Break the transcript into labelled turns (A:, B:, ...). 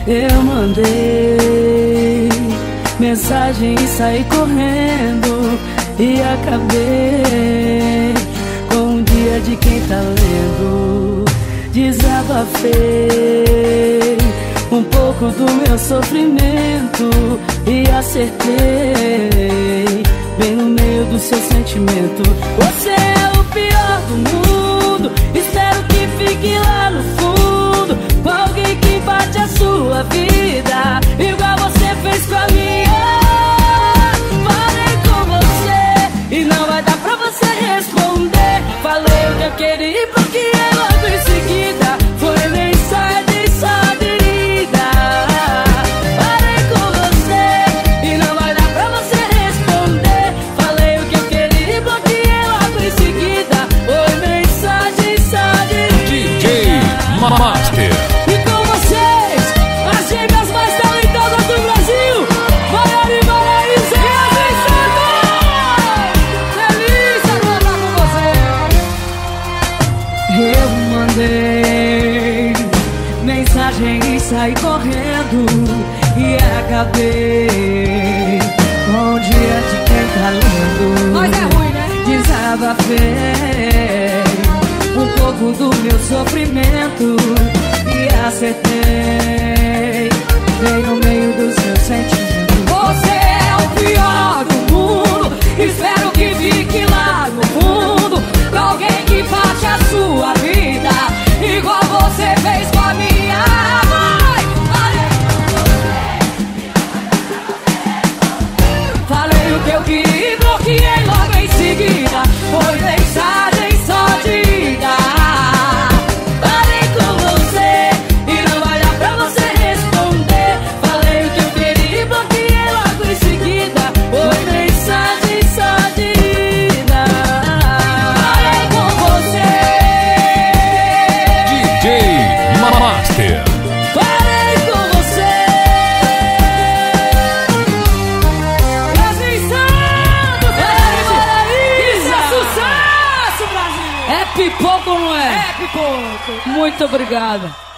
A: Eu mandei mensagem e saí correndo e acabei com o dia de quem tá lendo. Desabafei um pouco do meu sofrimento e acertei bem no meio do seu sentimento. Você é o pior do mundo, espero que fique lá no fundo, com alguém que bate a sua vida igual você fez com a minha. Falei com você e não vai dar pra você responder. Falei o que eu queria e bloqueei logo em seguida. Foi mensagem só de ida. Falei com você e não vai dar pra você responder. Falei o que eu queria e bloqueei logo em seguida. Foi mensagem só de ida.
B: DJ Master.
A: E com vocês, as gêmeas mais talentosas do Brasil, Maiara e Maraísa. Feliz de estar com você. Eu mandei mensagem e saí correndo e acabei com o dia de quem tá lendo. Mas é ruim, né? Desabafei um pouco do meu sofrimento e acertei bem no meio do seu sentimento. Você é o pior do mundo, espero que fique lá no fundo, pra alguém que bate a sua vida igual você fez com a minha. Falei o que eu queria e bloqueei logo em seguida. Foi mensagem só de ida. Falei com você e não vai dar pra você responder. Falei o que eu queria e bloqueei logo em seguida. Foi mensagem só de ida. Falei com você.
B: DJ Master.
A: Falei com você. Brasil Santos, Maraísa, sucesso, Brasil! É pipoco ou não é? É pipoco. Muito obrigado.